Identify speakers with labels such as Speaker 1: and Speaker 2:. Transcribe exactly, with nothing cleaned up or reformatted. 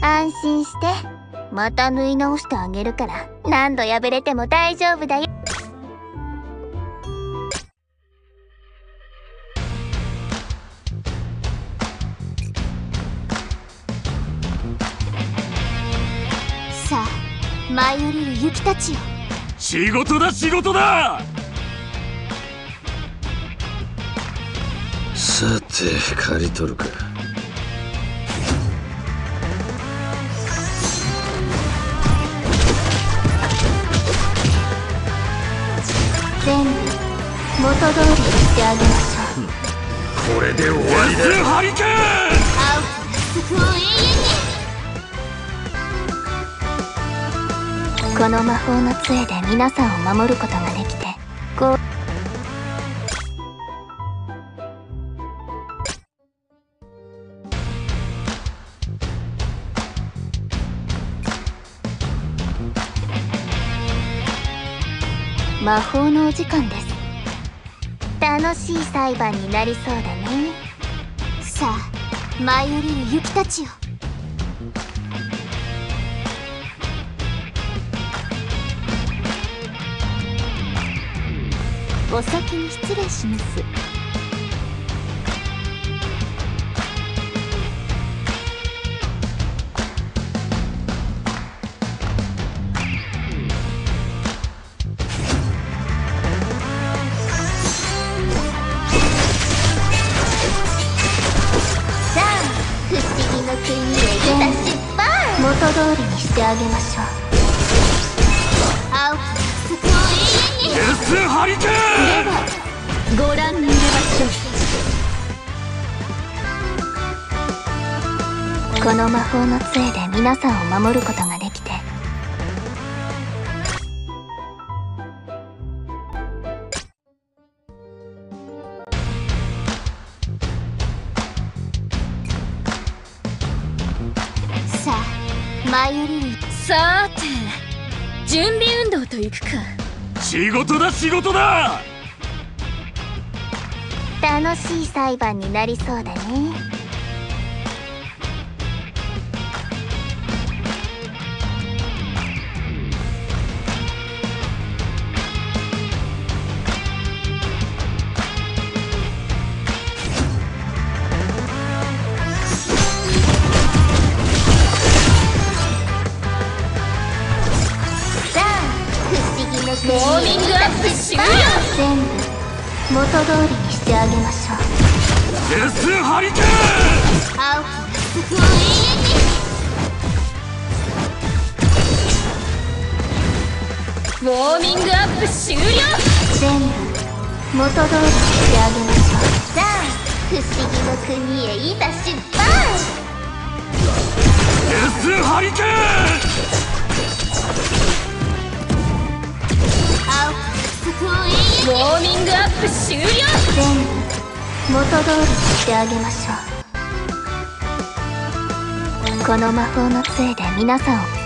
Speaker 1: 安心して、また縫い直してあげるから、何度破れても大丈夫だよ。さあ、舞い降りる雪たちよ。
Speaker 2: 仕事だ仕事だ。
Speaker 3: さて刈り取るか。
Speaker 1: 全部元通りにしてあげましょう。
Speaker 3: これで終わりだ。
Speaker 2: ハリケーン。
Speaker 1: 青く救う永遠に。この魔法の杖で皆さんを守ることができて、こう魔法のお時間です。楽しい裁判になりそうだね。さあ、舞い降りる雪たちよ。お先に失礼します。元通りにしてあげましょう。青く救う永遠に。
Speaker 2: デスハリケーン。
Speaker 1: ではご覧に入れましょう。この魔法の杖で皆さんを守ることができて、さあ舞い降りる。
Speaker 4: さーて、準備運動といくか。
Speaker 2: 仕事だ仕事だ。
Speaker 1: 楽しい裁判になりそうだね。
Speaker 4: ウォーミングアップ終了。
Speaker 1: 全部元通りにしてあげましょう。
Speaker 2: デスハリケーン。
Speaker 1: 青く救う永遠に。
Speaker 4: ウォーミングアップ終了。
Speaker 1: 全部元通りにしてあげましょう。さあ、不思議の国へいざ出発。
Speaker 2: デスハリケーン。
Speaker 4: ウォーミングアップ終了。
Speaker 1: 全部元通りにしてあげましょう。この魔法の杖で皆さんを